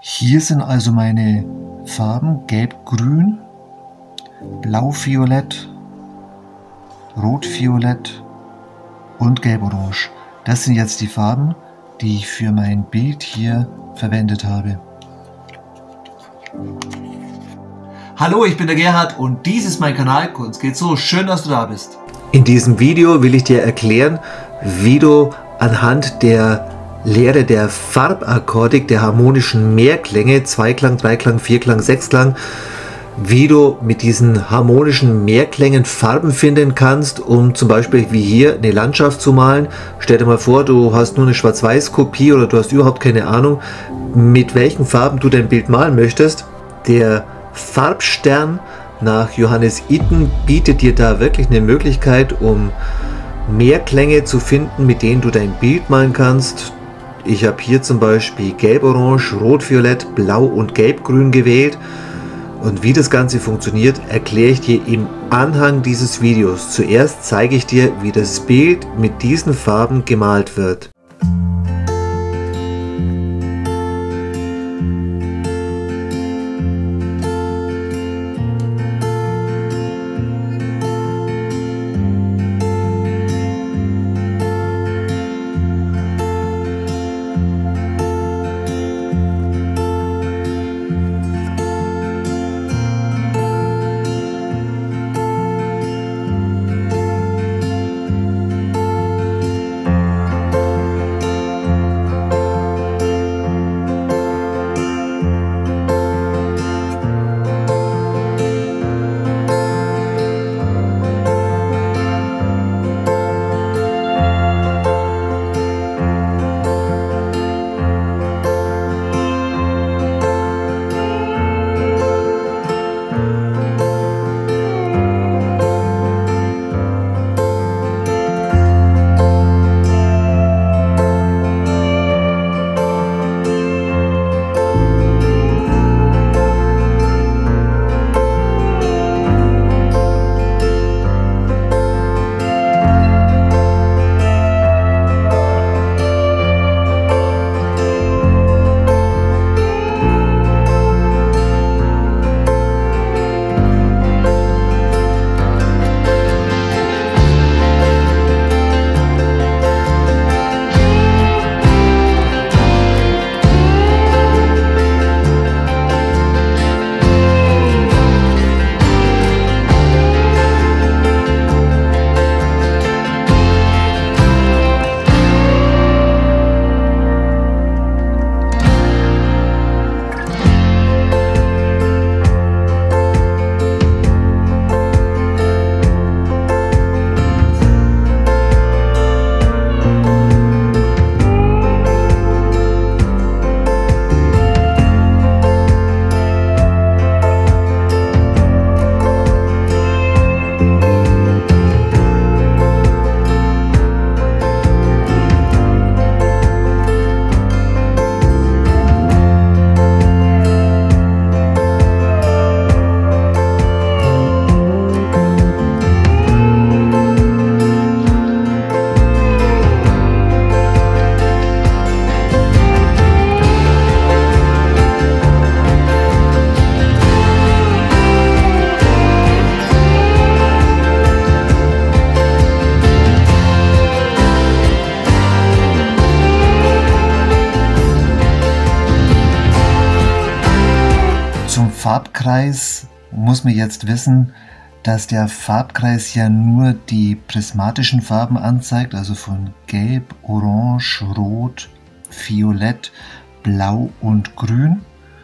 Hier sind also meine Farben Gelb-Grün, Blau-Violett, Rot-Violett und Gelb-Orange. Das sind jetzt die Farben, die ich für mein Bild hier verwendet habe. Hallo, ich bin der Gerhard und dies ist mein Kanal Kunst geht so. Schön, dass du da bist. In diesem Video will ich dir erklären, wie du anhand der Lehre der Farbakkordik, der harmonischen Mehrklänge, Zweiklang, Dreiklang, Vierklang, Sechsklang, wie du mit diesen harmonischen Mehrklängen Farben finden kannst, um zum Beispiel wie hier eine Landschaft zu malen. Stell dir mal vor, du hast nur eine Schwarz-Weiß-Kopie oder du hast überhaupt keine Ahnung, mit welchen Farben du dein Bild malen möchtest. Der Farbstern nach Johannes Itten bietet dir da wirklich eine Möglichkeit, um Mehrklänge zu finden, mit denen du dein Bild malen kannst. Ich habe hier zum Beispiel Gelb-Orange, Rot-Violett, Blau und Gelb-Grün gewählt. Und wie das Ganze funktioniert, erkläre ich dir im Anhang dieses Videos. Zuerst zeige ich dir, wie das Bild mit diesen Farben gemalt wird. Zum Farbkreis muss man jetzt wissen, dass der Farbkreis ja nur die prismatischen Farben anzeigt, also von Gelb, Orange, Rot, Violett, Blau und Grün.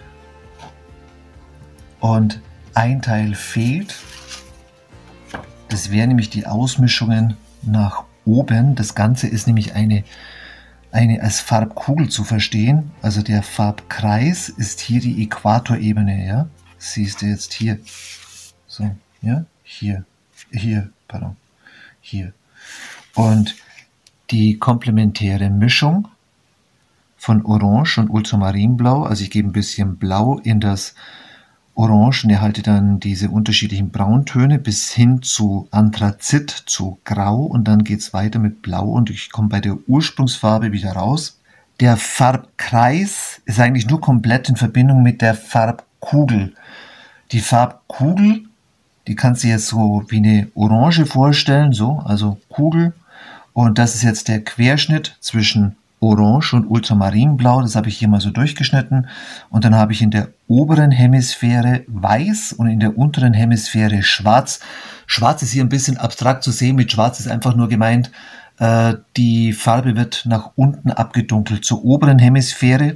Und ein Teil fehlt. Das wären nämlich die Ausmischungen nach oben. Das Ganze ist nämlich eine als Farbkugel zu verstehen. Also der Farbkreis ist hier die Äquatorebene, ja. Siehst du jetzt hier. So, ja, hier, pardon, hier. Und die komplementäre Mischung von Orange und Ultramarinblau, also ich gebe ein bisschen Blau in das Orange und erhalte dann diese unterschiedlichen Brauntöne bis hin zu Anthrazit, zu Grau, und dann geht es weiter mit Blau und ich komme bei der Ursprungsfarbe wieder raus. Der Farbkreis ist eigentlich nur komplett in Verbindung mit der Farbkugel. Die Farbkugel, die kannst du jetzt so wie eine Orange vorstellen, so, also Kugel. Und das ist jetzt der Querschnitt zwischen Orange und Ultramarinblau. Das habe ich hier mal so durchgeschnitten. Und dann habe ich in der oberen Hemisphäre weiß und in der unteren Hemisphäre schwarz. Schwarz ist hier ein bisschen abstrakt zu sehen. Mit schwarz ist einfach nur gemeint, die Farbe wird nach unten abgedunkelt. Zur oberen Hemisphäre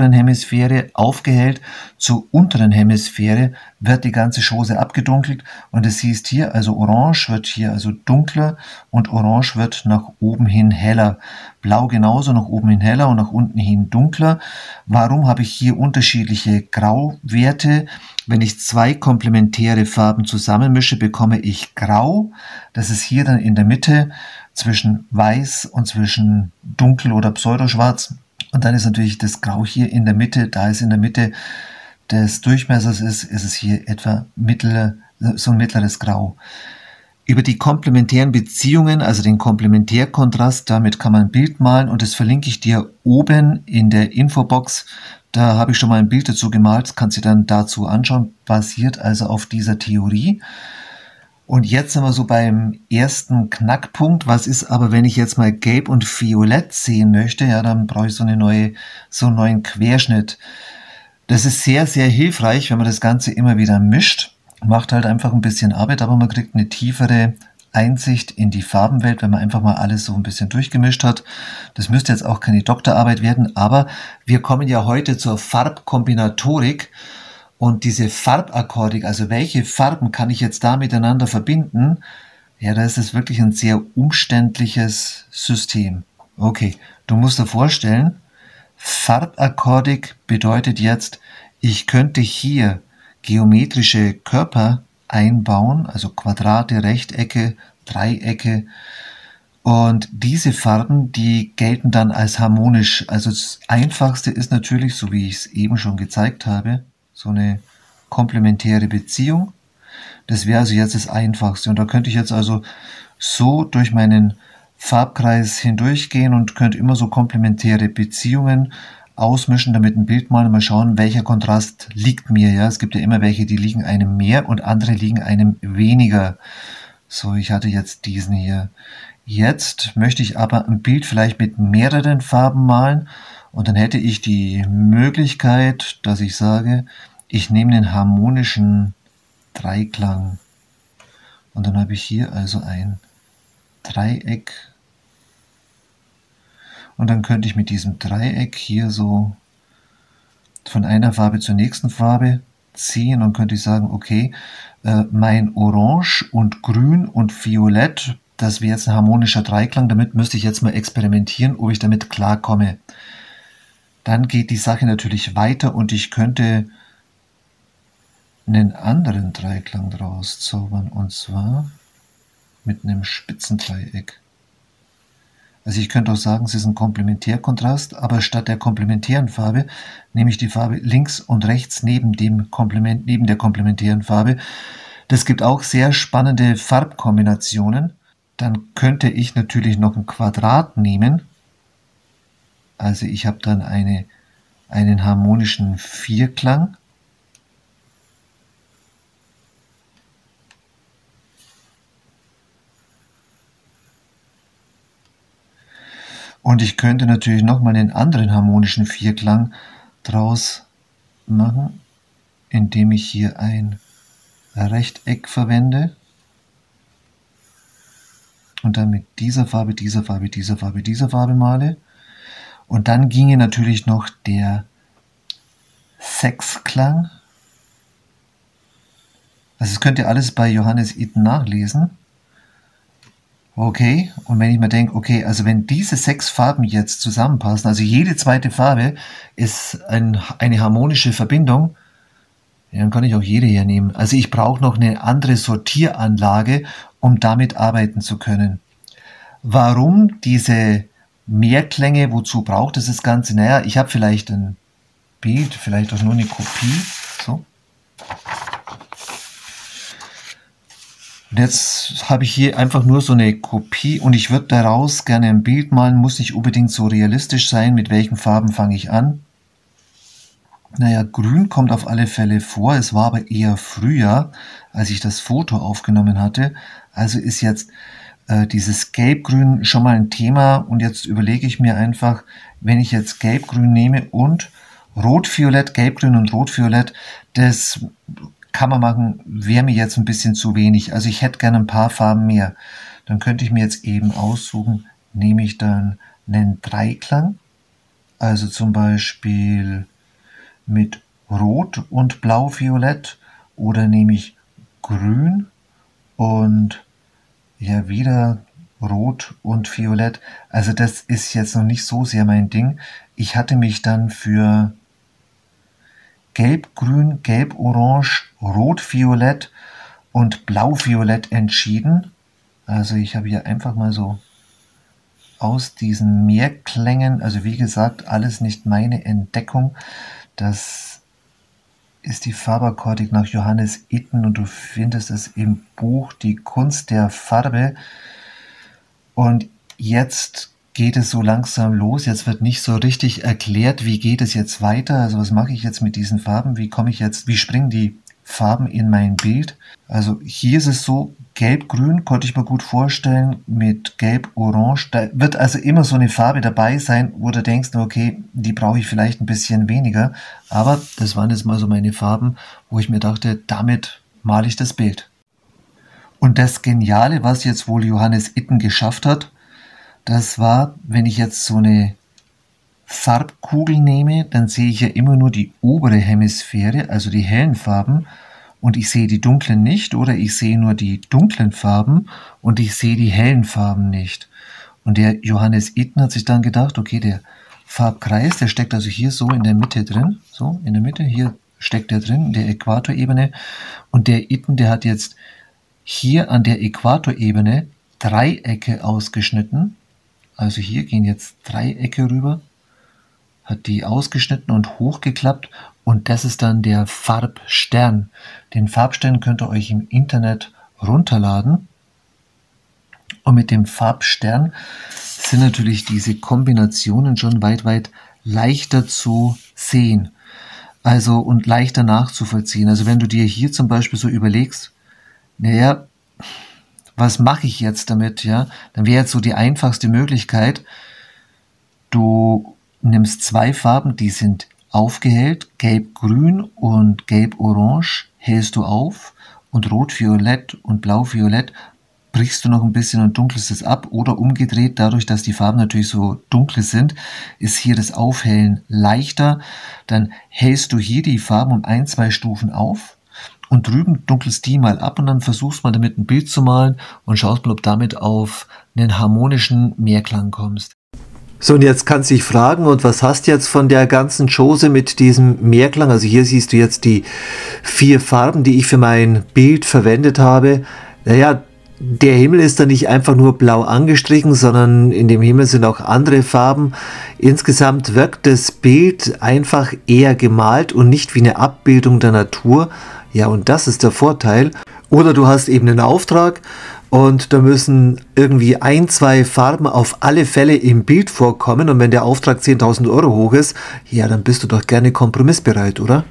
aufgehellt, zur unteren Hemisphäre wird die ganze Chose abgedunkelt. Und es siehst hier, also Orange wird hier also dunkler und Orange wird nach oben hin heller. Blau genauso, nach oben hin heller und nach unten hin dunkler. Warum habe ich hier unterschiedliche Grauwerte? Wenn ich zwei komplementäre Farben zusammenmische, bekomme ich Grau. Das ist hier dann in der Mitte zwischen Weiß und zwischen Dunkel oder Pseudoschwarz. Und dann ist natürlich das Grau hier in der Mitte, da es in der Mitte des Durchmessers ist es hier etwa so ein mittleres Grau. Über die komplementären Beziehungen, also den Komplementärkontrast, damit kann man ein Bild malen und das verlinke ich dir oben in der Infobox. Da habe ich schon mal ein Bild dazu gemalt, kannst du dir dann dazu anschauen, basiert also auf dieser Theorie. Und jetzt sind wir so beim ersten Knackpunkt. Was ist aber, wenn ich jetzt mal Gelb und Violett sehen möchte? Ja, dann brauche ich so einen neuen Querschnitt. Das ist sehr, sehr hilfreich, wenn man das Ganze immer wieder mischt. Macht halt einfach ein bisschen Arbeit, aber man kriegt eine tiefere Einsicht in die Farbenwelt, wenn man einfach mal alles so ein bisschen durchgemischt hat. Das müsste jetzt auch keine Doktorarbeit werden, aber wir kommen ja heute zur Farbkombinatorik. Und diese Farbakkordik, also welche Farben kann ich jetzt da miteinander verbinden? Ja, da ist es wirklich ein sehr umständliches System. Okay, du musst dir vorstellen, Farbakkordik bedeutet jetzt, ich könnte hier geometrische Körper einbauen, also Quadrate, Rechtecke, Dreiecke. Und diese Farben, die gelten dann als harmonisch. Also das Einfachste ist natürlich, so wie ich es eben schon gezeigt habe, so eine komplementäre Beziehung. Das wäre also jetzt das Einfachste. Und da könnte ich jetzt also so durch meinen Farbkreis hindurchgehen und könnte immer so komplementäre Beziehungen ausmischen, damit ein Bild malen und mal schauen, welcher Kontrast liegt mir. Ja, es gibt ja immer welche, die liegen einem mehr und andere liegen einem weniger. So, ich hatte jetzt diesen hier. Jetzt möchte ich aber ein Bild vielleicht mit mehreren Farben malen. Und dann hätte ich die Möglichkeit, dass ich sage, ich nehme den harmonischen Dreiklang. Und dann habe ich hier also ein Dreieck. Und dann könnte ich mit diesem Dreieck hier so von einer Farbe zur nächsten Farbe ziehen und könnte ich sagen, okay, mein Orange und Grün und Violett, das wäre jetzt ein harmonischer Dreiklang. Damit müsste ich jetzt mal experimentieren, ob ich damit klarkomme. Dann geht die Sache natürlich weiter und ich könnte einen anderen Dreiklang draus zaubern, und zwar mit einem Spitzendreieck. Also ich könnte auch sagen, es ist ein Komplementärkontrast, aber statt der komplementären Farbe nehme ich die Farbe links und rechts neben der komplementären Farbe. Das gibt auch sehr spannende Farbkombinationen. Dann könnte ich natürlich noch ein Quadrat nehmen. Also ich habe dann einen harmonischen Vierklang. Und ich könnte natürlich nochmal einen anderen harmonischen Vierklang draus machen, indem ich hier ein Rechteck verwende und dann mit dieser Farbe, dieser Farbe, dieser Farbe, dieser Farbe male. Und dann ginge natürlich noch der Sechsklang. Also das könnt ihr alles bei Johannes Itten nachlesen. Okay, und wenn ich mir denke, okay, also wenn diese 6 Farben jetzt zusammenpassen, also jede zweite Farbe ist eine harmonische Verbindung, ja, dann kann ich auch jede hier nehmen. Also ich brauche noch eine andere Sortieranlage, um damit arbeiten zu können. Warum diese Mehrklänge, wozu braucht es das Ganze? Naja, ich habe vielleicht ein Bild, vielleicht auch nur eine Kopie. So. Und jetzt habe ich hier einfach nur so eine Kopie und ich würde daraus gerne ein Bild malen, muss nicht unbedingt so realistisch sein. Mit welchen Farben fange ich an? Naja, grün kommt auf alle Fälle vor. Es war aber eher früher, als ich das Foto aufgenommen hatte. Also ist jetzt dieses Gelbgrün schon mal ein Thema. Und jetzt überlege ich mir einfach, wenn ich jetzt Gelbgrün nehme und Rot-Violett, Gelbgrün und Rot-Violett, das kann man machen, wäre mir jetzt ein bisschen zu wenig. Also ich hätte gerne ein paar Farben mehr. Dann könnte ich mir jetzt eben aussuchen, nehme ich dann einen Dreiklang, also zum Beispiel mit Rot und Blau-Violett, oder nehme ich Grün und ja wieder Rot und Violett. Also das ist jetzt noch nicht so sehr mein Ding. Ich hatte mich dann für Gelb-Grün, Gelb-Orange, Rot-Violett und Blau-Violett entschieden. Also ich habe hier einfach mal so aus diesen Mehrklängen, also wie gesagt, alles nicht meine Entdeckung. Das ist die Farbakkordik nach Johannes Itten und du findest es im Buch Die Kunst der Farbe. Und jetzt geht es so langsam los. Jetzt wird nicht so richtig erklärt, wie geht es jetzt weiter. Also was mache ich jetzt mit diesen Farben? Wie springen die Farben in mein Bild? Also hier ist es so, Gelb-Grün konnte ich mir gut vorstellen mit Gelb-Orange. Da wird also immer so eine Farbe dabei sein, wo du denkst, okay, die brauche ich vielleicht ein bisschen weniger. Aber das waren jetzt mal so meine Farben, wo ich mir dachte, damit male ich das Bild. Und das Geniale, was jetzt wohl Johannes Itten geschafft hat, das war, wenn ich jetzt so eine Farbkugel nehme, dann sehe ich ja immer nur die obere Hemisphäre, also die hellen Farben, und ich sehe die dunklen nicht, oder ich sehe nur die dunklen Farben und ich sehe die hellen Farben nicht. Und der Johannes Itten hat sich dann gedacht, okay, der Farbkreis, der steckt also hier so in der Mitte drin, so in der Mitte, hier steckt der drin, in der Äquatorebene, und der Itten, der hat jetzt hier an der Äquatorebene Dreiecke ausgeschnitten. Also hier gehen jetzt Dreiecke rüber, hat die ausgeschnitten und hochgeklappt, und das ist dann der Farbstern. Den Farbstern könnt ihr euch im Internet runterladen. Und mit dem Farbstern sind natürlich diese Kombinationen schon weit leichter zu sehen. Also und leichter nachzuvollziehen. Also wenn du dir hier zum Beispiel so überlegst, naja, was mache ich jetzt damit, ja? Dann wäre jetzt so die einfachste Möglichkeit, du nimmst zwei Farben, die sind aufgehellt, Gelb-Grün und Gelb-Orange hellst du auf, und Rot-Violett und Blau-Violett brichst du noch ein bisschen und dunkelst es ab, oder umgedreht, dadurch, dass die Farben natürlich so dunkel sind, ist hier das Aufhellen leichter. Dann hellst du hier die Farben um 1-2 Stufen auf und drüben dunkelst die mal ab, und dann versuchst mal damit ein Bild zu malen und schaust mal, ob damit auf einen harmonischen Mehrklang kommst. So, und jetzt kannst du dich fragen, und was hast du jetzt von der ganzen Chose mit diesem Mehrklang? Also hier siehst du jetzt die 4 Farben, die ich für mein Bild verwendet habe. Naja, der Himmel ist da nicht einfach nur blau angestrichen, sondern in dem Himmel sind auch andere Farben. Insgesamt wirkt das Bild einfach eher gemalt und nicht wie eine Abbildung der Natur. Ja, und das ist der Vorteil. Oder du hast eben einen Auftrag und da müssen irgendwie 1-2 Farben auf alle Fälle im Bild vorkommen, und wenn der Auftrag 10.000 € hoch ist, ja, dann bist du doch gerne kompromissbereit, oder?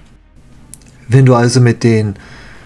Wenn du also mit den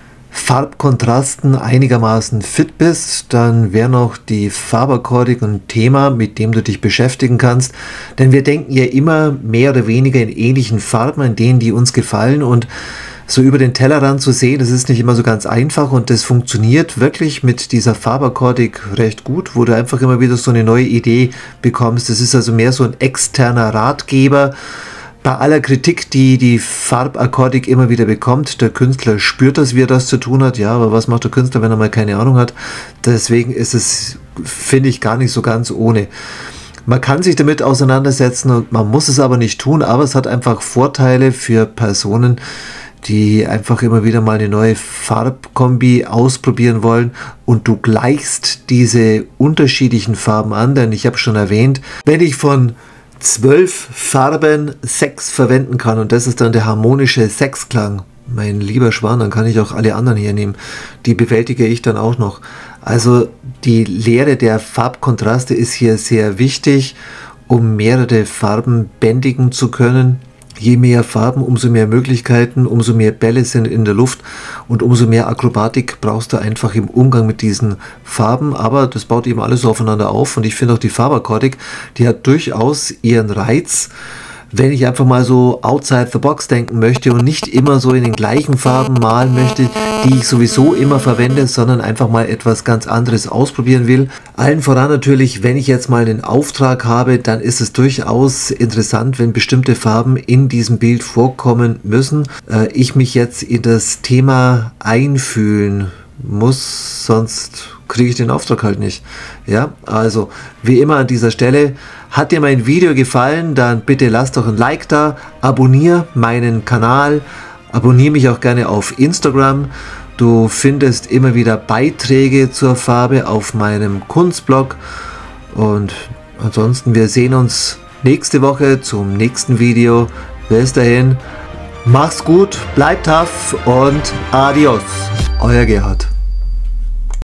Farbkontrasten einigermaßen fit bist, dann wäre noch die Farbakkordik ein Thema, mit dem du dich beschäftigen kannst, denn wir denken ja immer mehr oder weniger in ähnlichen Farben, in denen die uns gefallen, und so über den Tellerrand zu sehen, das ist nicht immer so ganz einfach, und das funktioniert wirklich mit dieser Farbakkordik recht gut, wo du einfach immer wieder so eine neue Idee bekommst. Das ist also mehr so ein externer Ratgeber. Bei aller Kritik, die die Farbakkordik immer wieder bekommt, der Künstler spürt das, wie er das zu tun hat. Ja, aber was macht der Künstler, wenn er mal keine Ahnung hat? Deswegen ist es, finde ich, gar nicht so ganz ohne. Man kann sich damit auseinandersetzen und man muss es aber nicht tun, aber es hat einfach Vorteile für Personen, die einfach immer wieder mal eine neue Farbkombi ausprobieren wollen, und du gleichst diese unterschiedlichen Farben an, denn ich habe schon erwähnt, wenn ich von 12 Farben 6 verwenden kann, und das ist dann der harmonische Sechsklang, mein lieber Schwan, dann kann ich auch alle anderen hier nehmen, die bewältige ich dann auch noch. Also die Lehre der Farbkontraste ist hier sehr wichtig, um mehrere Farben bändigen zu können. Je mehr Farben, umso mehr Möglichkeiten, umso mehr Bälle sind in der Luft und umso mehr Akrobatik brauchst du einfach im Umgang mit diesen Farben. Aber das baut eben alles aufeinander auf und ich finde auch die Farbakkordik, die hat durchaus ihren Reiz, wenn ich einfach mal so outside the box denken möchte und nicht immer so in den gleichen Farben malen möchte, die ich sowieso immer verwende, sondern einfach mal etwas ganz anderes ausprobieren will. Allen voran natürlich, wenn ich jetzt mal einen Auftrag habe, dann ist es durchaus interessant, wenn bestimmte Farben in diesem Bild vorkommen müssen. Ich mich jetzt in das Thema einfühlen muss, sonst kriege ich den Auftrag halt nicht. Ja, also wie immer an dieser Stelle, hat dir mein Video gefallen, dann bitte lass doch ein Like da, abonniere meinen Kanal, abonniere mich auch gerne auf Instagram. Du findest immer wieder Beiträge zur Farbe auf meinem Kunstblog und ansonsten, wir sehen uns nächste Woche zum nächsten Video. Bis dahin, mach's gut, bleib tough und adios. Euer Gerhard.